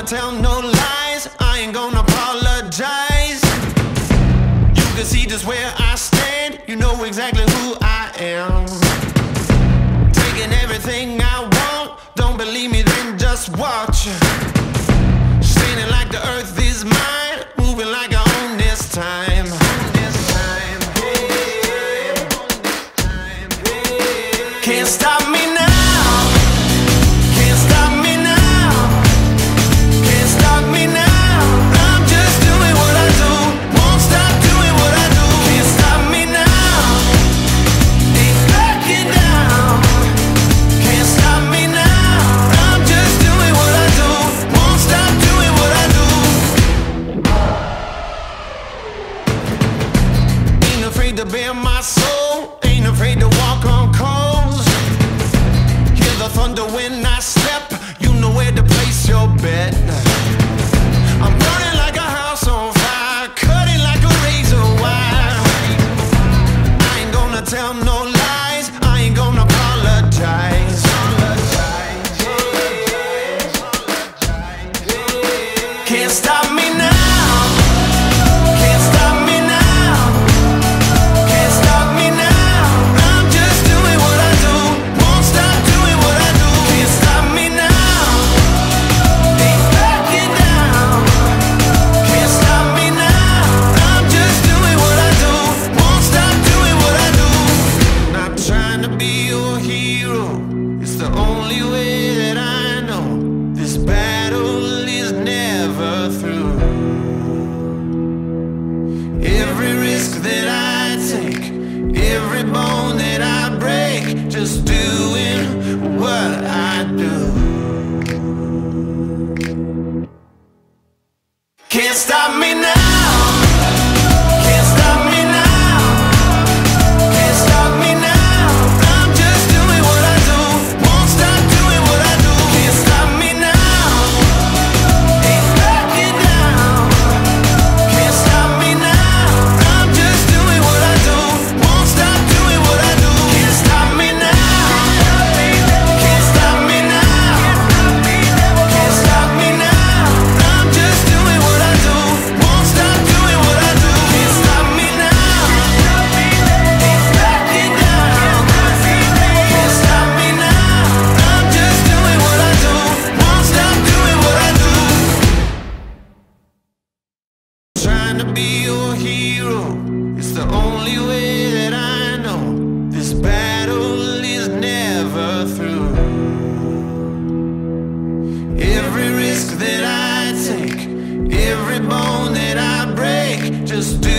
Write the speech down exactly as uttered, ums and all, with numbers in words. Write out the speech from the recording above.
gonna tell no lies, I ain't gonna apologize. You can see just where I stand, you know exactly who I am. Taking everything I want, don't believe me then just watch. Standing like the earth is mine, moving like I own this time. Can't stop me now, can't stop me now, can't stop me now. I'm just doing what I do, won't stop doing what I do. Can't stop me now, ain't backing down. Can't stop me now, I'm just doing what I do, won't stop doing what I do. Ain't afraid to bare my soul, ain't afraid to walk on coals. Hear the thunder when I step, you know where to place your bet. I'm burning like a house on fire, cutting like a razor wire. I ain't gonna tell no lies, I ain't gonna apologize. Can't stop me now, can't stop me now, can't stop me now. I'm just doing what I do, won't stop doing what I do. Can't stop me now, ain't backing down. Can't stop me now, I'm just doing what I do, won't stop doing what I do. Not trying to be your hero, it's the only way that I know. This battle is never through. Every risk that I take, every bone that I break, just doing what I do. Can't stop me now, can't stop me now, can't stop me now. I'm just doing what I do, won't stop doing what I do. Can't stop me now, ain't backing down. Can't stop me now, I'm just doing what I do, won't stop doing what I do. Can't stop me now, can't stop me now, can't stop me now. I'm just doing what I do, won't stop doing what I do. Can't stop me now, ain't backing down. Can't stop me now, I'm just doing what I do, won't stop doing what I do. Trying to be your hero, it's the only way that I know. This battle is never through. Every risk that I take, every bone that I break, just do